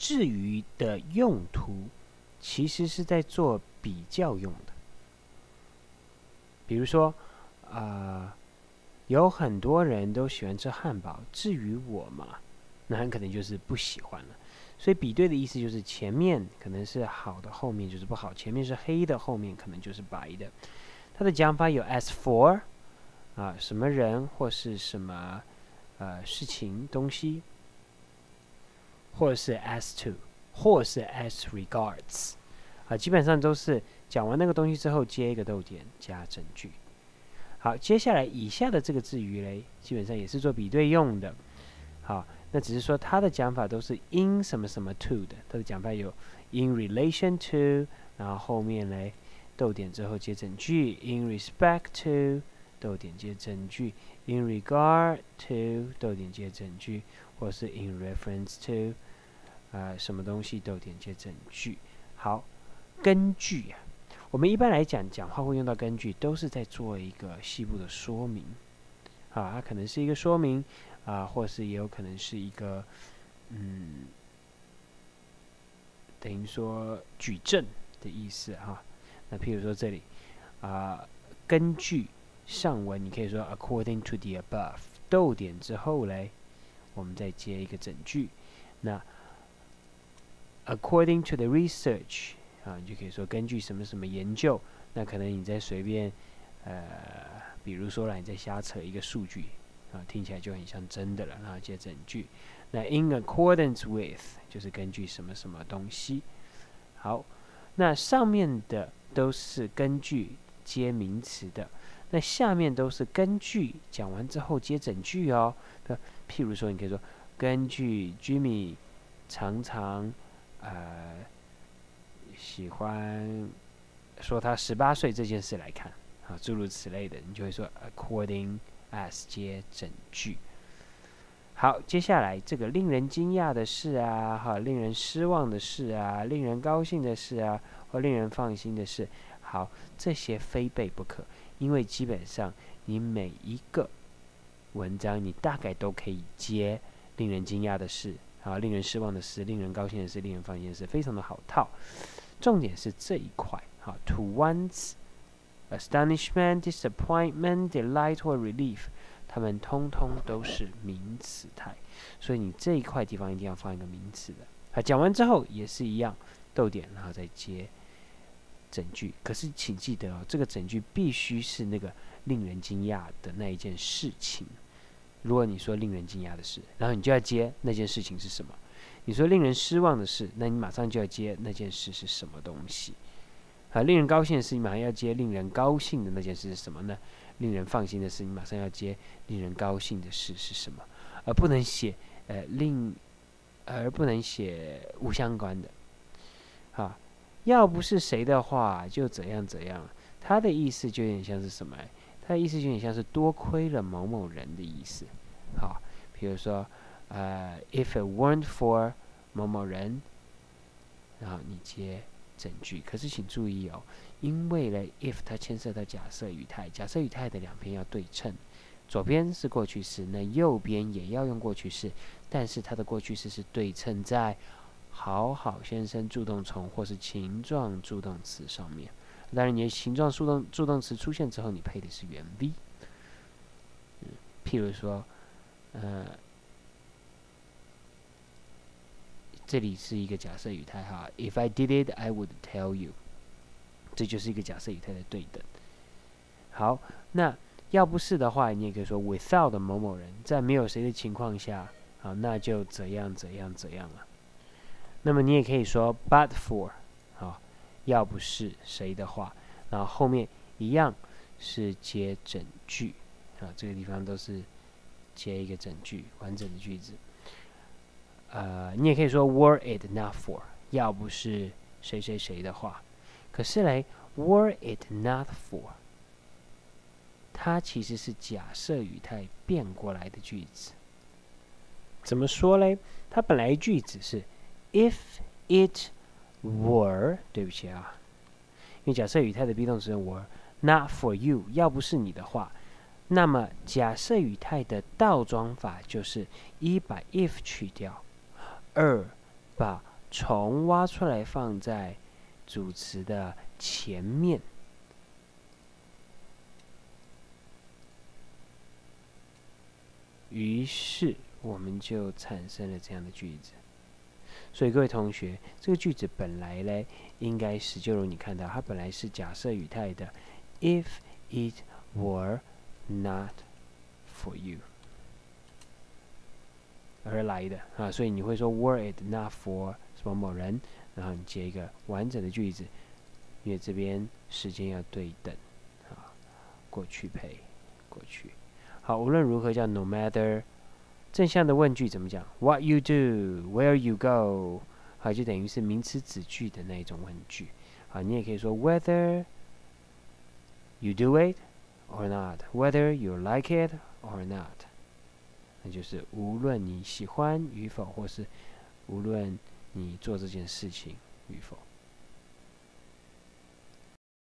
至于的用途其实是在做比较用的。比如说，有很多人都喜欢吃汉堡，至于我嘛，那很可能就是不喜欢了。所以比对的意思就是前面可能是好的，后面就是不好；前面是黑的，后面可能就是白的。它的讲法有 as for 什么人或是什么事情东西，或是 as to， 或是 as regards 基本上都是讲完那个东西之后接一个逗点加整句。好，接下来以下的这个字语嘞，基本上也是做比对用的。好，那只是说它的讲法都是 in 什么什么 to 的，它的讲法有 in relation to， 然后后面嘞逗点之后接整句 in respect to， 逗点接整句 in regard to， 逗点接整句，或是 in reference to， 什么东西逗点接整句。好，根据我们一般来讲讲话会用到根据，都是在做一个细部的说明。它可能是一个说明或是也有可能是一个等于说举证的意思那譬如说这里根据上文，你可以说 according to the above， 逗点之后嘞，我们再接一个整句。那 according to the research， 你就可以说根据什么什么研究。那可能你再随便比如说你再瞎扯一个数据听起来就很像真的了，然后接整句。那 in accordance with 就是根据什么什么东西。好，那上面的都是根据接名词的，那下面都是根据讲完之后接整句哦。譬如说，你可以说根据 Jimmy 常常喜欢说他18岁这件事来看诸如此类的，你就会说 according as 接整句。好，接下来这个令人惊讶的事令人失望的事令人高兴的事或令人放心的事，好，这些非背不可，因为基本上你每一个文章你大概都可以接令人惊讶的事令人失望的事，令人高兴的事，令人放心的事，非常的好套。重点是这一块to one's astonishment, disappointment, delight or relief， 它们通通都是名词态，所以你这一块地方一定要放一个名词的。讲完之后也是一样，逗点然后再接整句。可是请记得这个整句必须是那个令人惊讶的那一件事情。如果你说令人惊讶的事，然后你就要接那件事情是什么。你说令人失望的事，那你马上就要接那件事是什么东西。令人高兴的事，你马上要接令人高兴的那件事是什么呢？令人放心的事，你马上要接令人高兴的事是什么？而不能写无相关的。要不是谁的话，就怎样怎样。它的意思就有点像是什么？它的意思就有点像是多亏了某某人的意思。比如说if it weren't for 某某人，然后你接整句。可是请注意因为呢 if 它牵涉到假设语态，假设语态的两边要对称，左边是过去式，那右边也要用过去式，但是它的过去式是对称在好好先生助动从或是情状助动词上面。当然你的情状助动词出现之后，你配的是原 V。譬如说这里是一个假设语态If I did it, I would tell you。 这就是一个假设语态的对等。好，那要不是的话，你也可以说 without 某某人，在没有谁的情况下那就怎样怎样怎样了。那么你也可以说 but for 要不是谁的话，然后后面一样是接整句这个地方都是接一个整句完整的句子。你也可以说 were it not for， 要不是谁谁谁的话。可是嘞 were it not for， 它其实是假设语态变过来的句子。怎么说嘞？它本来句子是 if it were， 对不起因为假设语态的 be 动词用 were not for you， 要不是你的话，那么假设语态的倒装法就是一把 if 去掉，二把虫挖出来放在主词的前面。于是我们就产生了这样的句子。所以各位同学，这个句子本来呢，应该是就如你看到，它本来是假设语态的 ，if it were not for you 而来的啊，所以你会说 were it not for 什么某人，然后你接一个完整的句子，因为这边时间要对等啊，过去配过去。好，无论如何叫 no matter。正向的问句怎么讲 ？What you do, where you go， 好，就等于是名词子句的那一种问句。好，你也可以说 whether you do it or not, whether you like it or not， 那就是无论你喜欢与否，或是无论你做这件事情与否。